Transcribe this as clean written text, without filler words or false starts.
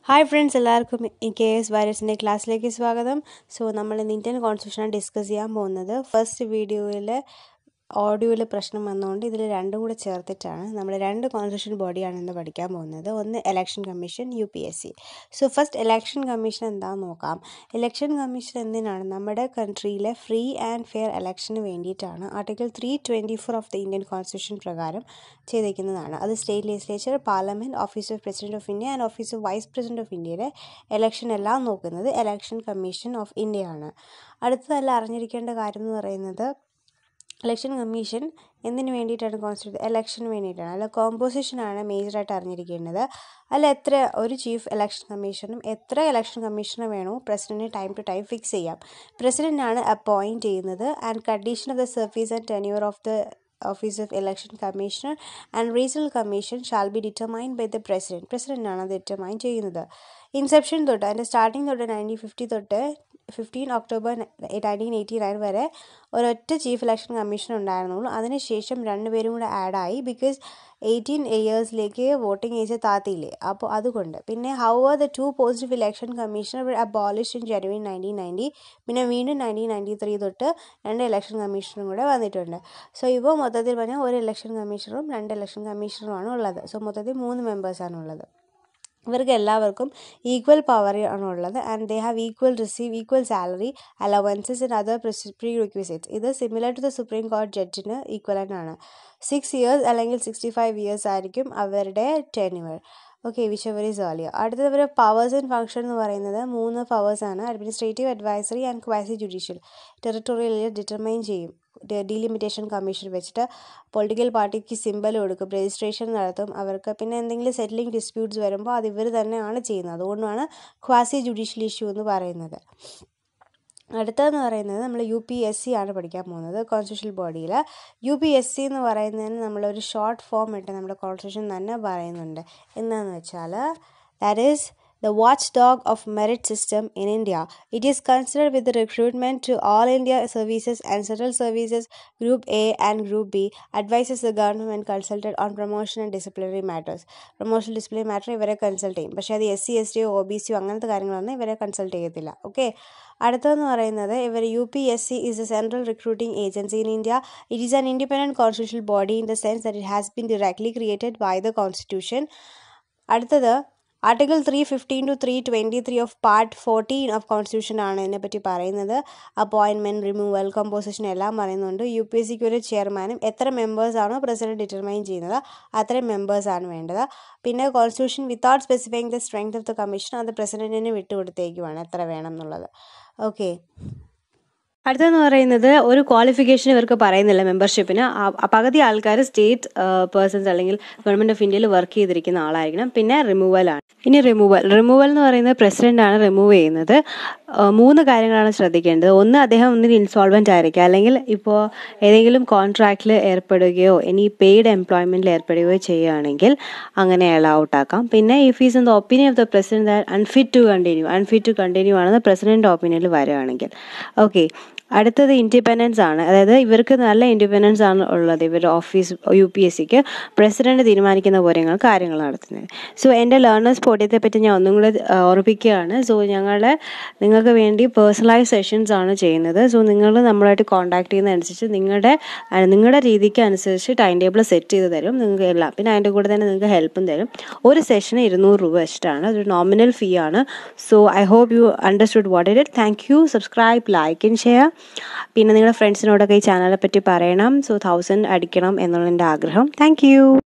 Hi friends, എല്ലാവർക്കും KS വൈറസിൻ്റെ ക്ലാസ്സിലേക്ക് സ്വാഗതം. സോ നമ്മൾ ഇന്ന് ഇന്ത്യൻ കോൺസ്റ്റിറ്റ്യൂഷൻ ഡിസ്കസ് ചെയ്യാൻ പോകുന്നത് ഫസ്റ്റ് വീഡിയോയിൽ ഓഡിയോയിൽ പ്രശ്നം വന്നുകൊണ്ട് ഇതിൽ രണ്ടും കൂടെ ചേർത്തിട്ടാണ് നമ്മൾ രണ്ട് കോൺസ്റ്റിറ്റ്യൂഷൻ ബോഡിയാണ് ഇന്ന് പഠിക്കാൻ പോകുന്നത്. ഒന്ന് election commission, UPSC. So first election commission എന്താണെന്ന് നോക്കാം. ഇലക്ഷൻ കമ്മീഷൻ എന്തിനാണ്? നമ്മുടെ കൺട്രിയിലെ ഫ്രീ ആൻഡ് ഫെയർ ഇലക്ഷന് വേണ്ടിയിട്ടാണ് article 324 of the Indian constitution പ്രകാരം ചെയ്തിരിക്കുന്നതാണ്. അത് state legislature, parliament, office of president of India and office of vice president of ഇന്ത്യയുടെ ഇലക്ഷൻ എല്ലാം നോക്കുന്നത് ഇലക്ഷൻ കമ്മീഷൻ ഓഫ് ഇന്ത്യയാണ്. അടുത്തതല്ല അറിഞ്ഞിരിക്കേണ്ട കാര്യം എന്ന് പറയുന്നത്, ഇലക്ഷൻ കമ്മീഷൻ എന്തിനു വേണ്ടിയിട്ടാണ് കോൺസ്റ്റിറ്റ്യൂട്ട് ഇലക്ഷന് വേണ്ടിയിട്ടാണ്. അല്ല, കോമ്പോസിഷനാണ് മേജറായിട്ട് അറിഞ്ഞിരിക്കേണ്ടത്. അല്ല, ഒരു ചീഫ് ഇലക്ഷൻ കമ്മീഷനും എത്ര ഇലക്ഷൻ കമ്മീഷണർ വേണോ പ്രസിഡന്റിന് ടൈം ടു ടൈം ഫിക്സ് ചെയ്യാം. പ്രസിഡന്റാണ് അപ്പോയിൻറ്റ് ചെയ്യുന്നത്. And condition of the service and tenure of the Office of Election Commissioner and Regional Commission shall be determined by the President. പ്രസിഡൻ്റാണ് അത് determine ചെയ്യുന്നത്. ഇൻസെപ്ഷൻ തൊട്ട്, അതിൻ്റെ സ്റ്റാർട്ടിങ് തൊട്ട് 1950 തൊട്ട് 15 ഒക്ടോബർ 1989 വരെ ഒരൊറ്റ ചീഫ് ഇലക്ഷൻ കമ്മീഷൻ ഉണ്ടായിരുന്നുള്ളൂ. അതിനുശേഷം രണ്ടുപേരും കൂടെ ആഡായി. ബിക്കോസ് 18 ഇയേഴ്സിലേക്ക് വോട്ടിംഗ് ഏജ് താത്തിയില്ലേ, അപ്പോൾ അതുകൊണ്ട്. പിന്നെ however the two post of election commissioner were abolished in January 1990. പിന്നെ വീണ്ടും 1993 തൊട്ട് രണ്ട് ഇലക്ഷൻ കമ്മീഷണറും കൂടെ വന്നിട്ടുണ്ട്. സോ ഇപ്പോൾ മൊത്തത്തിൽ പറഞ്ഞാൽ ഒരു ഇലക്ഷൻ കമ്മീഷണറും രണ്ട് ഇലക്ഷൻ കമ്മീഷണറുമാണ് ഉള്ളത്. സോ മൊത്തത്തിൽ 3 മെമ്പേഴ്സാണ് ഉള്ളത്. ഇവർക്ക് എല്ലാവർക്കും ഈക്വൽ പവർ ആണുള്ളത്. And they have receive equal salary, allowances and other perquisites. ഇത് സിമിലർ ടു ദ സുപ്രീം കോടതി ജഡ്ജിന് ഈക്വലൻ്റ് ആണ്. 6 ഇയേഴ്സ് അല്ലെങ്കിൽ 65 ഇയേഴ്സ് ആയിരിക്കും അവരുടെ tenure. Okay, whichever is earlier. അടുത്തത് അവരുടെ പവേഴ്സ് ആൻഡ് ഫംഗ്ഷൻ എന്ന് പറയുന്നത് 3 പവേഴ്സാണ്. Administrative, advisory and quasi judicial. Territorial determine ചെയ്യും. ഡീലിമിറ്റേഷൻ കമ്മീഷൻ വെച്ചിട്ട് പൊളിറ്റിക്കൽ പാർട്ടിക്ക് സിമ്പൽ കൊടുക്കും, രജിസ്ട്രേഷൻ നടത്തും അവർക്ക്. പിന്നെ എന്തെങ്കിലും സെറ്റിലിംഗ് ഡിസ്പ്യൂട്ട്സ് വരുമ്പോൾ അത് ഇവർ തന്നെയാണ് ചെയ്യുന്നത്. അതുകൊണ്ടാണ് ക്വാസി ജുഡീഷ്യൽ ഇഷ്യൂ എന്ന് പറയുന്നത്. അടുത്തതെന്ന് പറയുന്നത് നമ്മൾ UPSC ആണ് പഠിക്കാൻ പോകുന്നത് കോൺസ്റ്റിറ്റ്യൂഷണൽ ബോഡിയിൽ. UPSC എന്ന് പറയുന്നതിന് നമ്മളൊരു ഷോർട്ട് ഫോം ഇട്ട് നമ്മുടെ കോൺസ്റ്റിറ്റ്യൂഷൻ തന്നെ പറയുന്നുണ്ട്. എന്താണെന്ന് വെച്ചാൽ, that is the watchdog of merit system in India. It is concerned with the recruitment to all India services and central services, Group A and Group B, advises the government when consulted on promotion and disciplinary matters. Promotion disciplinary matter ഇവരെ consult ചെയ്യും. പക്ഷേ അത് SC, ST, OBC അങ്ങനത്തെ കാര്യങ്ങളൊന്നും ഇവരെ consult ചെയ്യത്തില്ല. Okay, അടുത്തതെന്ന് പറയുന്നത് UPSC is a central recruiting agency in India. It is an independent constitutional body in the sense that it has been directly created by the constitution. അടുത്തത് article 315 to 323 of part 14 of constitution ആണ് ഇതിനെപ്പറ്റി പറയുന്നത്. Appointment, removal, composition എല്ലാം പറയുന്നുണ്ട്. UPSCക്ക് ഒരു ചെയർമാനും എത്ര മെമ്പേഴ്സാണോ president determine ചെയ്യുന്നത് അത്രയും മെമ്പേഴ്സാണ് വേണ്ടത്. പിന്നെ constitution without specifying the strength of the commission അത് പ്രസിഡന്റിന് വിട്ടുകൊടുത്തേക്കുവാണ് എത്ര വേണം എന്നുള്ളത്. ഓക്കെ, അടുത്തെന്ന് പറയുന്നത് ഒരു ക്വാളിഫിക്കേഷൻ ഇവർക്ക് പറയുന്നില്ല മെമ്പർഷിപ്പിന്. പകുതി ആൾക്കാർ സ്റ്റേറ്റ് പേഴ്സൺസ് അല്ലെങ്കിൽ ഗവൺമെന്റ് ഓഫ് ഇന്ത്യയിൽ വർക്ക് ചെയ്തിരിക്കുന്ന ആളായിരിക്കണം. പിന്നെ റിമൂവലാണ്. ഇനി റിമൂവൽ എന്ന് പറയുന്നത് പ്രസിഡന്റാണ് റിമൂവ് ചെയ്യുന്നത്. 3 കാര്യങ്ങളാണ് ശ്രദ്ധിക്കേണ്ടത്. ഒന്ന്, അദ്ദേഹം ഇൻസോൾവെന്റ് ആയിരിക്കുക, അല്ലെങ്കിൽ ഇപ്പോൾ ഏതെങ്കിലും കോൺട്രാക്റ്റിൽ ഏർപ്പെടുകയോ ഇനി പെയ്ഡ് എംപ്ലോയ്മെന്റിൽ ഏർപ്പെടുകയോ ചെയ്യുകയാണെങ്കിൽ അങ്ങനെ അയാൾ ഔട്ടാക്കാം. പിന്നെ if is in the opinion of the president unfit to continue ആണെന്ന് പ്രസിഡന്റ് ഒപ്പീനിയനിൽ വരികയാണെങ്കിൽ. ഓക്കെ, അടുത്തത് ഇൻഡിപെൻഡൻസ് ആണ്. അതായത് ഇവർക്ക് നല്ല ഇൻഡിപെൻഡൻസ് ആണ് ഉള്ളത്. ഇവരുടെ ഓഫീസ് UPSCക്ക് പ്രസിഡന്റ് തീരുമാനിക്കുന്ന കാര്യങ്ങൾ നടത്തുന്നത്. സോ എൻ്റെ ലേണേഴ്സ് പോഡിയത്തെ പറ്റി ഞാൻ ഒന്നും കൂടെ ഓർമ്മിപ്പിക്കുകയാണ്. സോ നിങ്ങൾക്ക് വേണ്ടി പേഴ്സണലൈസ് സെഷൻസ് ആണ് ചെയ്യുന്നത്. സോ നിങ്ങൾ നമ്മളായിട്ട് കോൺടാക്ട് ചെയ്യുന്നതനുസരിച്ച് നിങ്ങളുടെ രീതിക്ക് അനുസരിച്ച് ടൈം ടേബിൾ സെറ്റ് ചെയ്ത് തരും നിങ്ങൾക്ക് എല്ലാം. പിന്നെ അതിൻ്റെ കൂടെ തന്നെ നിങ്ങൾക്ക് ഹെൽപ്പും തരും. ഒരു സെഷന് 200 രൂപ വെച്ചിട്ടാണ്. അതൊരു നോമിനൽ ഫീ ആണ്. So I hope you understood what it. Thank you. Subscribe, like and share. പിന്നെ നിങ്ങളുടെ ഫ്രണ്ട്സിനോടൊക്കെ ഈ ചാനലിനെ പറ്റി പറയണം. സോ 1000 അടിക്കണം എന്നുള്ള എൻ്റെ ആഗ്രഹം. Thank U.